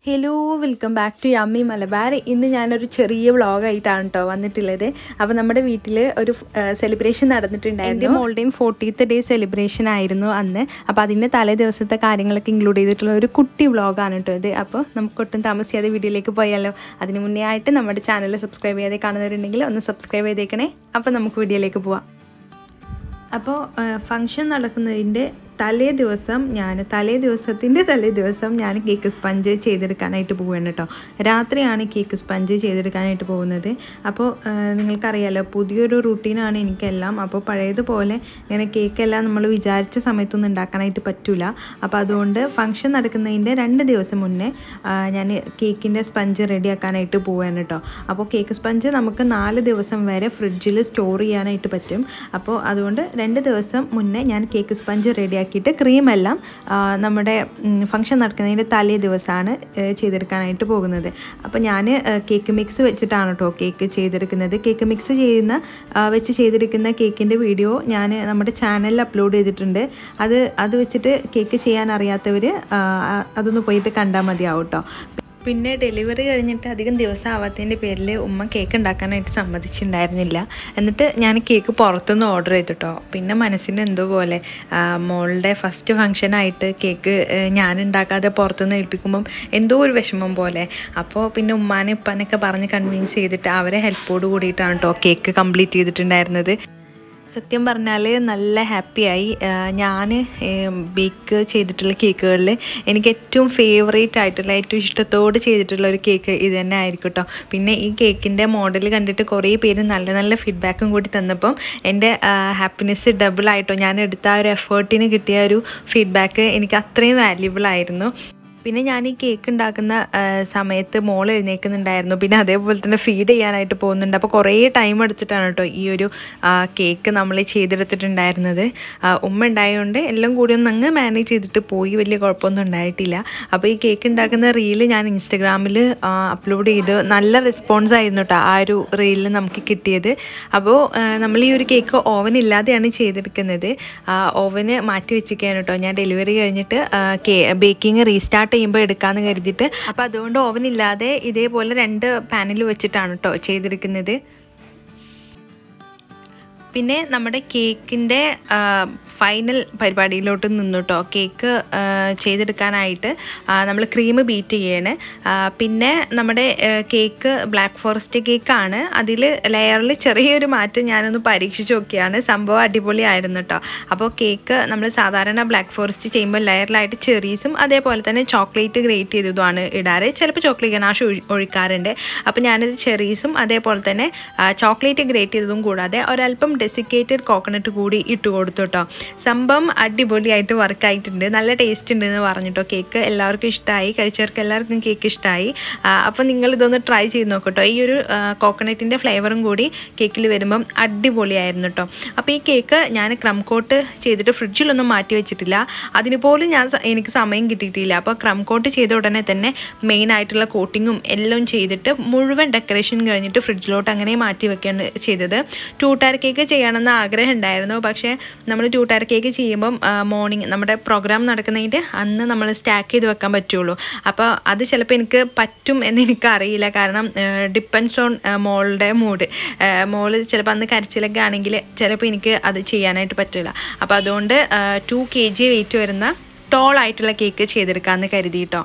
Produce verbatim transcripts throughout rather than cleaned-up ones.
Hello welcome back to yummy Malabar. ഇന്ന് ഞാനൊരു ചെറിയ വ്ളോഗായിട്ടാണ് കേട്ടോ വന്നിട്ടുള്ളത്. അപ്പോൾ നമ്മുടെ വീട്ടിൽ ഒരു സെലിബ്രേഷൻ നടന്നിട്ടുണ്ടായിരുന്നു. എൻ്റെ മോളുടെയും ഫോർട്ടീത്ത് ഡേ സെലിബ്രേഷൻ ആയിരുന്നു അന്ന്. അപ്പോൾ അതിൻ്റെ തലേ ദിവസത്തെ കാര്യങ്ങളൊക്കെ ഇൻക്ലൂഡ് ചെയ്തിട്ടുള്ള ഒരു കുട്ടി വ്ളോഗാണ് കേട്ടോ ഇത്. അപ്പോൾ നമുക്കൊട്ടും താമസിയാതെ വീഡിയോയിലേക്ക് പോയാലോ. അതിന് മുന്നേ ആയിട്ട് നമ്മുടെ ചാനൽ സബ്സ്ക്രൈബ് ചെയ്യാതെ കാണുന്നവരുണ്ടെങ്കിൽ ഒന്ന് സബ്സ്ക്രൈബ് ചെയ്തേക്കണേ. അപ്പോൾ നമുക്ക് വീഡിയോയിലേക്ക് പോവാം. അപ്പോൾ ഫങ്ഷൻ നടക്കുന്നതിൻ്റെ തലേ ദിവസം ഞാൻ തലേ ദിവസത്തിൻ്റെ തലേ ദിവസം ഞാൻ കേക്ക് സ്പഞ്ച് ചെയ്തെടുക്കാനായിട്ട് പോവുകയാണ് കേട്ടോ. രാത്രിയാണ് കേക്ക് സ്പഞ്ച് ചെയ്തെടുക്കാനായിട്ട് പോകുന്നത്. അപ്പോൾ നിങ്ങൾക്കറിയാലോ, പുതിയൊരു റുട്ടീനാണ് എനിക്കെല്ലാം. അപ്പോൾ പഴയതുപോലെ ഇങ്ങനെ കേക്കെല്ലാം നമ്മൾ വിചാരിച്ച സമയത്തൊന്നും ഉണ്ടാക്കാനായിട്ട് പറ്റില്ല. അപ്പോൾ അതുകൊണ്ട് ഫങ്ഷൻ നടക്കുന്നതിൻ്റെ രണ്ട് ദിവസം മുന്നേ ഞാൻ കേക്കിൻ്റെ സ്പഞ്ച് റെഡിയാക്കാനായിട്ട് പോവുകയാണ് കേട്ടോ. അപ്പോൾ കേക്ക് സ്പഞ്ച് നമുക്ക് നാല് ദിവസം വരെ ഫ്രിഡ്ജിൽ സ്റ്റോർ ചെയ്യാനായിട്ട് പറ്റും. അപ്പോൾ അതുകൊണ്ട് രണ്ട് ദിവസം മുന്നേ ഞാൻ കേക്ക് സ്പഞ്ച് റെഡിയാക്കി ക്രീമെല്ലാം നമ്മുടെ ഫംഗ്ഷൻ നടക്കുന്നതിൻ്റെ തലേ ദിവസമാണ് ചെയ്തെടുക്കാനായിട്ട് പോകുന്നത്. അപ്പോൾ ഞാൻ കേക്ക് മിക്സ് വെച്ചിട്ടാണ് കേട്ടോ കേക്ക് ചെയ്തെടുക്കുന്നത്. കേക്ക് മിക്സ് ചെയ്യുന്ന വെച്ച് ചെയ്തെടുക്കുന്ന കേക്കിൻ്റെ വീഡിയോ ഞാൻ നമ്മുടെ ചാനലിൽ അപ്ലോഡ് ചെയ്തിട്ടുണ്ട്. അത് അത് വെച്ചിട്ട് കേക്ക് ചെയ്യാൻ അറിയാത്തവർ അതൊന്ന് പോയിട്ട് കണ്ടാൽ മതിയാവും കേട്ടോ. പിന്നെ ഡെലിവറി കഴിഞ്ഞിട്ട് അധികം ദിവസം ആവാത്തതിൻ്റെ പേരിൽ ഉമ്മ കേക്ക് ഉണ്ടാക്കാനായിട്ട് സമ്മതിച്ചിട്ടുണ്ടായിരുന്നില്ല. എന്നിട്ട് ഞാൻ കേക്ക് പുറത്തുനിന്ന് ഓർഡർ ചെയ്തിട്ടോ. പിന്നെ മനസ്സിന് എന്തോ പോലെ മോളുടെ ഫസ്റ്റ് ഫംഗ്ഷനായിട്ട് കേക്ക് ഞാൻ ഉണ്ടാക്കാതെ പുറത്തുനിന്ന് ഏൽപ്പിക്കുമ്പം എന്തോ ഒരു വിഷമം പോലെ. അപ്പോൾ പിന്നെ ഉമ്മാനെ ഉപ്പാനൊക്കെ പറഞ്ഞ് കൺവിൻസ് ചെയ്തിട്ട് അവരെ ഹെൽപ്പോട് കൂടിയിട്ടാണ് കേട്ടോ കേക്ക് കംപ്ലീറ്റ് ചെയ്തിട്ടുണ്ടായിരുന്നത്. സത്യം പറഞ്ഞാൽ നല്ല ഹാപ്പിയായി. ഞാൻ ബേക്ക് ചെയ്തിട്ടുള്ള കേക്കുകളിൽ എനിക്ക് ഏറ്റവും ഫേവറേറ്റ് ആയിട്ടുള്ള ഏറ്റവും ഇഷ്ടത്തോട് ചെയ്തിട്ടുള്ള ഒരു കേക്ക് ഇത് തന്നെ ആയിരിക്കും കേട്ടോ. പിന്നെ ഈ കേക്കിൻ്റെ മോഡൽ കണ്ടിട്ട് കുറേ പേര് നല്ല നല്ല ഫീഡ്ബാക്കും കൂടി തന്നപ്പം എൻ്റെ ഹാപ്പിനെസ് ഡബിളായിട്ടോ. ഞാൻ എടുത്ത ആ ഒരു എഫേർട്ടിന് കിട്ടിയ ഒരു ഫീഡ്ബാക്ക് എനിക്ക് അത്രയും വാല്യുബിൾ ആയിരുന്നു. പിന്നെ ഞാൻ ഈ കേക്ക് ഉണ്ടാക്കുന്ന സമയത്ത് മോൾ എഴുന്നേൽക്കുന്നുണ്ടായിരുന്നു. പിന്നെ അതേപോലെ തന്നെ ഫീഡ് ചെയ്യാനായിട്ട് പോകുന്നുണ്ട്. അപ്പോൾ കുറേ ടൈം എടുത്തിട്ടാണ് കേട്ടോ ഈ ഒരു കേക്ക് നമ്മൾ ചെയ്തെടുത്തിട്ടുണ്ടായിരുന്നത്. ഉമ്മ ഉണ്ടായതുകൊണ്ട് എല്ലാം കൂടി ഒന്ന് അങ്ങ് മാനേജ് ചെയ്തിട്ട് പോയി, വലിയ കുഴപ്പമൊന്നും ഉണ്ടായിട്ടില്ല. അപ്പോൾ ഈ കേക്ക് ഉണ്ടാക്കുന്ന റീല് ഞാൻ ഇൻസ്റ്റഗ്രാമിൽ അപ്ലോഡ് ചെയ്ത് നല്ല റെസ്പോൺസ് ആയിരുന്നു കേട്ടോ ആ ഒരു റീലിൽ നമുക്ക് കിട്ടിയത്. അപ്പോൾ നമ്മൾ ഈ ഒരു കേക്ക് ഓവൻ ഇല്ലാതെയാണ് ചെയ്തെടുക്കുന്നത്. ഓവന് മാറ്റി വെച്ചിരിക്കുകയാണ് കേട്ടോ. ഞാൻ ഡെലിവറി കഴിഞ്ഞിട്ട് കേ ബേക്കിംഗ് റീസ്റ്റാർട്ട് ചെയ്യുമ്പോൾ എടുക്കാമെന്ന് കരുതിയിട്ട്. അപ്പോൾ അതുകൊണ്ട് ഓവൻ ഇല്ലാതെ ഇതേപോലെ രണ്ട് പാനിൽ വെച്ചിട്ടാണ് കേട്ടോ ചെയ്തെടുക്കുന്നത്. പിന്നെ നമ്മുടെ കേക്കിൻ്റെ ഫൈനൽ പരിപാടിയിലോട്ട് നിന്നു കേട്ടോ. കേക്ക് ചെയ്തെടുക്കാനായിട്ട് നമ്മൾ ക്രീം ബീറ്റ് ചെയ്യണേ. പിന്നെ നമ്മുടെ കേക്ക് ബ്ലാക്ക് ഫോറസ്റ്റ് കേക്കാണ്. അതിൽ ലെയറിൽ ചെറിയൊരു മാറ്റം ഞാനൊന്ന് പരീക്ഷിച്ച് നോക്കിയാണ്. സംഭവം അടിപൊളിയായിരുന്നു കേട്ടോ. അപ്പോൾ കേക്ക് നമ്മൾ സാധാരണ ബ്ലാക്ക് ഫോറസ്റ്റ് ചെയ്യുമ്പോൾ ലെയറിലായിട്ട് ചെറീസും അതേപോലെ തന്നെ ചോക്ലേറ്റ് ഗ്രേറ്റ് ചെയ്തതുമാണ് ഇടാറ്. ചിലപ്പോൾ ചോക്ലേറ്റ് ഗനാഷ് ഒഴിക്കാറുണ്ട്. അപ്പോൾ ഞാനിത് ചെറീസും അതേപോലെ തന്നെ ചോക്ലേറ്റ് ഗ്രേറ്റ് ചെയ്തതും കൂടാതെ ഒരല്പം ഡെസിക്കേറ്റഡ് കോക്കനട്ട് കൂടി ഇട്ട് കൊടുത്തു കേട്ടോ. സംഭവം അടിപൊളിയായിട്ട് വർക്കായിട്ടുണ്ട്. നല്ല ടേസ്റ്റ് ഉണ്ടെന്ന് പറഞ്ഞിട്ടോ. കേക്ക് എല്ലാവർക്കും ഇഷ്ടമായി, കഴിച്ചവർക്ക് എല്ലാവർക്കും കേക്ക് ഇഷ്ടമായി. അപ്പോൾ നിങ്ങളിതൊന്ന് ട്രൈ ചെയ്ത് നോക്കട്ടോ. ഈ ഒരു കോക്കനട്ടിൻ്റെ ഫ്ലേവറും കൂടി കേക്കിൽ വരുമ്പം അടിപൊളിയായിരുന്നു കേട്ടോ. അപ്പോൾ ഈ കേക്ക് ഞാൻ ക്രം കോട്ട് ചെയ്തിട്ട് ഫ്രിഡ്ജിലൊന്നും മാറ്റി വെച്ചിട്ടില്ല. അതിന് പോലും ഞാൻ എനിക്ക് സമയം കിട്ടിയിട്ടില്ല. അപ്പോൾ ക്രം കോട്ട് ചെയ്ത ഉടനെ തന്നെ മെയിൻ ആയിട്ടുള്ള കോട്ടിങ്ങും എല്ലാം ചെയ്തിട്ട് മുഴുവൻ ഡെക്കറേഷൻ കഴിഞ്ഞിട്ട് ഫ്രിഡ്ജിലോട്ട് അങ്ങനെ മാറ്റി വെക്കുകയാണ് ചെയ്തത്. ടൂ ടയർ കേക്ക് ചെയ്യണമെന്ന് ആഗ്രഹം ഉണ്ടായിരുന്നു. പക്ഷേ നമ്മൾ ടൂ ടയർ കേക്ക് ചെയ്യുമ്പം മോർണിംഗ് നമ്മുടെ പ്രോഗ്രാം നടക്കുന്നതിൻ്റെ അന്ന് നമ്മൾ സ്റ്റാക്ക് ചെയ്ത് വെക്കാൻ പറ്റുള്ളൂ. അപ്പോൾ അത് ചിലപ്പോൾ എനിക്ക് പറ്റും എന്ന് എനിക്കറിയില്ല. കാരണം ഡിപ്പെൻഡ്സ് ഓൺ മോളുടെ മൂഡ്. മോള് ചിലപ്പോൾ അന്ന് കരച്ചിലൊക്കെ ആണെങ്കിൽ ചിലപ്പോൾ എനിക്ക് അത് ചെയ്യാനായിട്ട് പറ്റില്ല. അപ്പോൾ അതുകൊണ്ട് ടു കെ ജി വെയിറ്റ് വരുന്ന ടോൾ ആയിട്ടുള്ള കേക്ക് ചെയ്തെടുക്കാമെന്ന് കരുതിയിട്ടോ.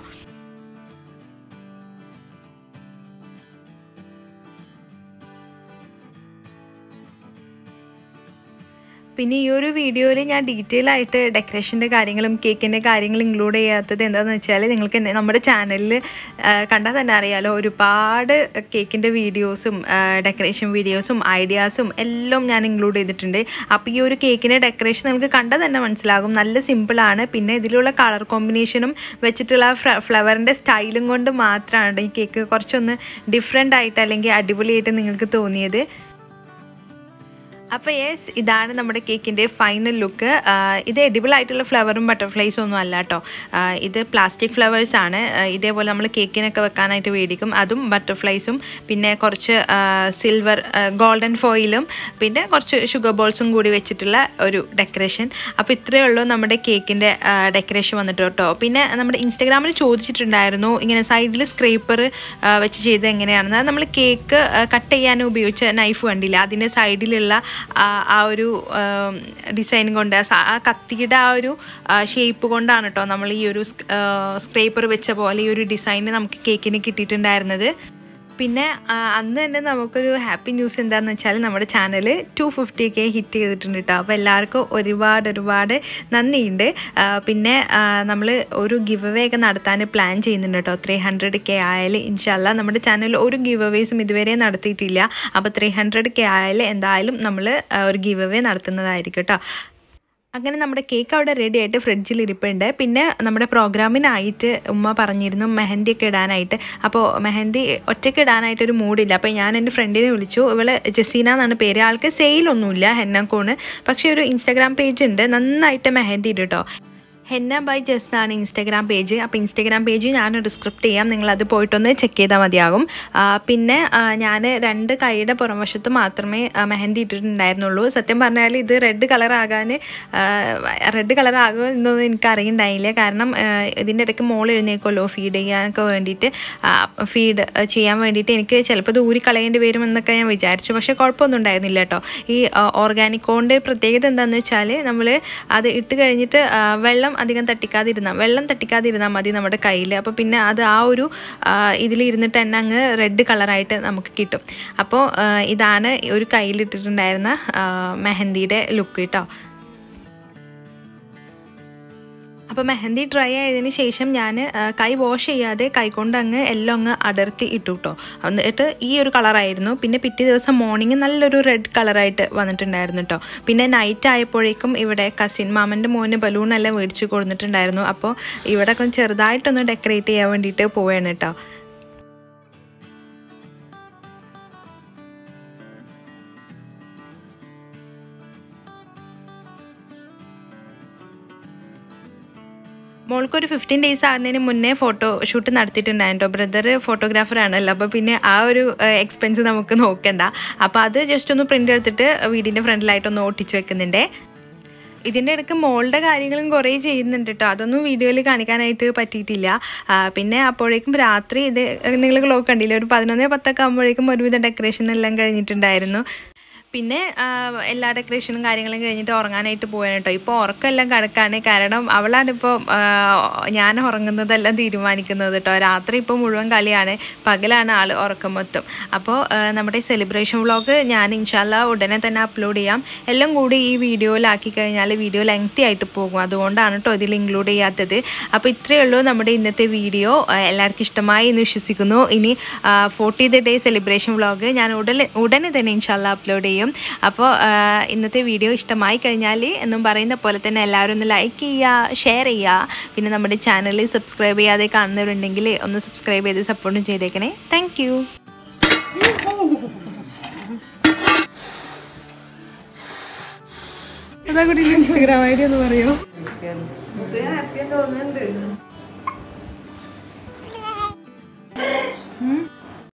പിന്നെ ഈ ഒരു വീഡിയോയിൽ ഞാൻ ഡീറ്റെയിൽ ആയിട്ട് ഡെക്കറേഷൻ്റെ കാര്യങ്ങളും കേക്കിൻ്റെ കാര്യങ്ങളും ഇൻക്ലൂഡ് ചെയ്യാത്തത് എന്താണെന്ന് വെച്ചാൽ നിങ്ങൾക്ക് നമ്മുടെ ചാനലിൽ കണ്ടാൽ തന്നെ അറിയാമല്ലോ, ഒരുപാട് കേക്കിൻ്റെ വീഡിയോസും ഡെക്കറേഷൻ വീഡിയോസും ഐഡിയാസും എല്ലാം ഞാൻ ഇൻക്ലൂഡ് ചെയ്തിട്ടുണ്ട്. അപ്പോൾ ഈ ഒരു കേക്കിൻ്റെ ഡെക്കറേഷൻ നിങ്ങൾക്ക് കണ്ടാൽ തന്നെ മനസ്സിലാകും, നല്ല സിമ്പിളാണ്. പിന്നെ ഇതിലുള്ള കളർ കോമ്പിനേഷനും വെച്ചിട്ടുള്ള ഫ്ലവറിൻ്റെ സ്റ്റൈലും കൊണ്ട് മാത്രമാണ് ഈ കേക്ക് കുറച്ചൊന്ന് ഡിഫറെൻ്റ് ആയിട്ട് അല്ലെങ്കിൽ അടിപൊളിയായിട്ട് നിങ്ങൾക്ക് തോന്നിയത്. അപ്പോൾ യെസ്, ഇതാണ് നമ്മുടെ കേക്കിൻ്റെ ഫൈനൽ ലുക്ക്. ഇത് എഡിബിൾ ആയിട്ടുള്ള ഫ്ലവറും ബട്ടർഫ്ലൈസും ഒന്നും അല്ല കേട്ടോ. ഇത് പ്ലാസ്റ്റിക് ഫ്ലവേഴ്സാണ്. ഇതേപോലെ നമ്മൾ കേക്കിനൊക്കെ വെക്കാനായിട്ട് മേടിക്കും. അതും ബട്ടർഫ്ലൈസും പിന്നെ കുറച്ച് സിൽവർ ഗോൾഡൻ ഫോയിലും പിന്നെ കുറച്ച് ഷുഗർ ബോൾസും കൂടി വെച്ചിട്ടുള്ള ഒരു ഡെക്കറേഷൻ. അപ്പോൾ ഇത്രയേ ഉള്ളൂ നമ്മുടെ കേക്കിൻ്റെ ഡെക്കറേഷൻ വന്നിട്ട് കേട്ടോ. പിന്നെ നമ്മുടെ ഇൻസ്റ്റാഗ്രാമിൽ ചോദിച്ചിട്ടുണ്ടായിരുന്നു ഇങ്ങനെ സൈഡിൽ സ്ക്രേപ്പർ വെച്ച് ചെയ്ത് എങ്ങനെയാണെന്ന്. നമ്മൾ കേക്ക് കട്ട് ചെയ്യാൻ ഉപയോഗിച്ച നൈഫ് കണ്ടില്ല, അതിൻ്റെ സൈഡിലുള്ള ആ ഒരു ഡിസൈൻ കൊണ്ട് ആ കത്തിയുടെ ആ ഒരു ഷേപ്പ് കൊണ്ടാണ് കേട്ടോ നമ്മൾ ഈ ഒരു സ്ക്രേപ്പർ വെച്ച പോലെ ഈ ഒരു ഡിസൈൻ നമുക്ക് കേക്കിന് കിട്ടിയിട്ടുണ്ടായിരുന്നത്. പിന്നെ അന്ന് തന്നെ നമുക്കൊരു ഹാപ്പി ന്യൂസ് എന്താണെന്ന് വെച്ചാൽ നമ്മുടെ channel two fifty K hit ചെയ്തിട്ടുണ്ട് കേട്ടോ. അപ്പോൾ എല്ലാവർക്കും ഒരുപാട് ഒരുപാട് നന്ദിയുണ്ട്. പിന്നെ നമ്മൾ ഒരു ഗിവ് അവേ ഒക്കെ നടത്താൻ പ്ലാൻ ചെയ്യുന്നുണ്ട് കേട്ടോ. ത്രീ ഹൺഡ്രഡ് കെ ആയാൽ ഇൻഷാല്ല നമ്മുടെ ചാനലിൽ ഒരു ഗിവ് അവേസും ഇതുവരെ നടത്തിയിട്ടില്ല. അപ്പോൾ ത്രീ ഹൺഡ്രഡ് കെ ആയാൽ എന്തായാലും നമ്മൾ ഒരു ഗിവ് അവേ നടത്തുന്നതായിരിക്കും കേട്ടോ. അങ്ങനെ നമ്മുടെ കേക്ക് അവിടെ റെഡി ആയിട്ട് ഫ്രിഡ്ജിൽ ഇരിപ്പുണ്ട്. പിന്നെ നമ്മുടെ പ്രോഗ്രാമിനായിട്ട് ഉമ്മ പറഞ്ഞിരുന്നു മെഹന്തി ഒക്കെ ഇടാനായിട്ട്. അപ്പോൾ മെഹന്തി ഒറ്റയ്ക്ക് ഇടാനായിട്ടൊരു മൂഡില്ല. അപ്പോൾ ഞാൻ എൻ്റെ ഫ്രണ്ടിനെ വിളിച്ചു. ഇവള് ജസീന എന്നാണ് പേര്. ആൾക്ക് സെയിലൊന്നുമില്ല ഹെന്നക്കോണ്, പക്ഷേ ഒരു ഇൻസ്റ്റാഗ്രാം പേജ് ഉണ്ട്, നന്നായിട്ട് മെഹന്തി ഇടും കേട്ടോ. ഹെന്ന ബൈ ജസ്റ്റ് ആണ് ഇൻസ്റ്റാഗ്രാം പേജ്. അപ്പോൾ ഇൻസ്റ്റാഗ്രാം പേജ് ഞാൻ ഡിസ്ക്രിപ്റ്റ് ചെയ്യാം, നിങ്ങളത് പോയിട്ടൊന്ന് ചെക്ക് ചെയ്താൽ മതിയാകും. പിന്നെ ഞാൻ രണ്ട് കൈയുടെ പുറംവശത്ത് മാത്രമേ മെഹന്തി ഇട്ടിട്ടുണ്ടായിരുന്നുള്ളൂ. സത്യം പറഞ്ഞാൽ ഇത് റെഡ് കളറാകാൻ റെഡ് കളറാകുമോ എന്നൊന്നും എനിക്ക് അറിയണ്ടായില്ല. കാരണം ഇതിൻ്റെ ഇടയ്ക്ക് മോൾ എഴുന്നേക്കുമല്ലോ ഫീഡ് ചെയ്യാനൊക്കെ വേണ്ടിയിട്ട്, ഫീഡ് ചെയ്യാൻ വേണ്ടിയിട്ട് എനിക്ക് ചിലപ്പോൾ ഇത് ഊരി കളയേണ്ടി വരുമെന്നൊക്കെ ഞാൻ വിചാരിച്ചു. പക്ഷേ കുഴപ്പമൊന്നും ഉണ്ടായിരുന്നില്ല കേട്ടോ. ഈ ഓർഗാനിക്കോൻ്റെ പ്രത്യേകത എന്താണെന്ന് വെച്ചാൽ നമ്മൾ അത് ഇട്ട് കഴിഞ്ഞിട്ട് വെള്ളം അധികം തട്ടിക്കാതിരുന്നാൽ വെള്ളം തട്ടിക്കാതിരുന്നാൽ മതി നമ്മുടെ കയ്യിൽ. അപ്പോൾ പിന്നെ അത് ആ ഒരു ഇതിലിരുന്നിട്ട് തന്നെ അങ്ങ് റെഡ് കളറായിട്ട് നമുക്ക് കിട്ടും. അപ്പോൾ ഇതാണ് ഒരു കയ്യിലിട്ടിട്ടുണ്ടായിരുന്ന മെഹന്തിയുടെ ലുക്ക് കേട്ടോ. അപ്പോൾ മെഹന്തി ഡ്രൈ ആയതിന് ശേഷം ഞാൻ കൈ വാഷ് ചെയ്യാതെ കൈകൊണ്ട് അങ്ങ് എല്ലാം അങ്ങ് അടർത്തി ഇട്ടു കേട്ടോ. എന്നിട്ട് ഈ ഒരു കളറായിരുന്നു. പിന്നെ പിറ്റേ ദിവസം മോർണിംഗ് നല്ലൊരു റെഡ് കളറായിട്ട് വന്നിട്ടുണ്ടായിരുന്നു കേട്ടോ. പിന്നെ നൈറ്റ് ആയപ്പോഴേക്കും ഇവിടെ കസിൻ മാമൻ്റെ മോന് ബലൂണെല്ലാം മേടിച്ച് കൊടുത്തിട്ടുണ്ടായിരുന്നു. അപ്പോൾ ഇവിടെ ഒക്കെ ചെറുതായിട്ടൊന്ന് ഡെക്കറേറ്റ് ചെയ്യാൻ വേണ്ടിയിട്ട് പോവുകയാണ് കേട്ടോ. മോൾക്കൊരു ഫിഫ്റ്റീൻ ഡേയ്സ് ആകുന്നതിന് മുന്നേ ഫോട്ടോ ഷൂട്ട് നടത്തിയിട്ടുണ്ടായിരുന്നു. ബ്രദർ ഫോട്ടോഗ്രാഫറാണല്ലോ, അപ്പോൾ പിന്നെ ആ ഒരു എക്സ്പെൻസ് നമുക്ക് നോക്കണ്ട. അപ്പോൾ അത് ജസ്റ്റ് ഒന്ന് പ്രിൻ്റ് എടുത്തിട്ട് വീടിൻ്റെ ഫ്രണ്ടിലായിട്ടൊന്ന് ഒട്ടിച്ച് വെക്കുന്നുണ്ട്. ഇതിൻ്റെ ഇടയ്ക്ക് മോളുടെ കാര്യങ്ങളും കുറേ ചെയ്യുന്നുണ്ട് കേട്ടോ. അതൊന്നും വീഡിയോയിൽ കാണിക്കാനായിട്ട് പറ്റിയിട്ടില്ല. പിന്നെ അപ്പോഴേക്കും രാത്രി ഇത് നിങ്ങൾ ക്ലോക്ക് കണ്ടില്ല, ഒരു പതിനൊന്ന് പത്തൊക്കെ ആകുമ്പോഴേക്കും ഒരുവിധം ഡെക്കറേഷൻ എല്ലാം കഴിഞ്ഞിട്ടുണ്ടായിരുന്നു. പിന്നെ എല്ലാ ഡെക്കറേഷനും കാര്യങ്ങളും കഴിഞ്ഞിട്ട് ഉറങ്ങാനായിട്ട് പോകാൻ കേട്ടോ. ഇപ്പോൾ ഉറക്കമെല്ലാം കിടക്കാണ്, കാരണം അവളാണിപ്പോൾ ഞാൻ ഉറങ്ങുന്നതെല്ലാം തീരുമാനിക്കുന്നത് കേട്ടോ. രാത്രി ഇപ്പോൾ മുഴുവൻ കളിയാണ്, പകലാണ് ആൾ ഉറക്കം മൊത്തം. അപ്പോൾ നമ്മുടെ സെലിബ്രേഷൻ വ്ളോഗ് ഞാൻ ഇൻഷാല്ല ഉടനെ തന്നെ അപ്ലോഡ് ചെയ്യാം. എല്ലാം കൂടി ഈ വീഡിയോയിലാക്കി കഴിഞ്ഞാൽ വീഡിയോ ലെങ്തി ആയിട്ട് പോകും, അതുകൊണ്ടാണ് കേട്ടോ ഇതിൽ ഇൻക്ലൂഡ് ചെയ്യാത്തത്. അപ്പോൾ ഇത്രയേ ഉള്ളൂ നമ്മുടെ ഇന്നത്തെ വീഡിയോ. എല്ലാവർക്കും ഇഷ്ടമായി എന്ന് വിശ്വസിക്കുന്നു. ഇനി ഫോർട്ടീത്ത് ഡേ സെലിബ്രേഷൻ വ്ളോഗ് ഞാൻ ഉടനെ ഉടനെ തന്നെ ഇൻഷാല്ല അപ്ലോഡ് ചെയ്യും. അപ്പോൾ ഇന്നത്തെ വീഡിയോ ഇഷ്ടമായി കഴിഞ്ഞാൽ എന്നും പറയുന്ന പോലെ തന്നെ എല്ലാവരും ഒന്ന് ലൈക്ക് ചെയ്യുക, ഷെയർ ചെയ്യുക. പിന്നെ നമ്മുടെ ചാനൽ സബ്സ്ക്രൈബ് ചെയ്യാതെ കാണുന്നവരുണ്ടെങ്കിൽ ഒന്ന് സബ്സ്ക്രൈബ് ചെയ്ത് സപ്പോർട്ടും ചെയ്തേക്കണേ. Thank you. അതാ കൂടി ഇൻസ്റ്റാഗ്രാം ഐ ഡി ഒന്ന് പറയോ? ഹാപ്പി തോന്നുന്നുണ്ട്.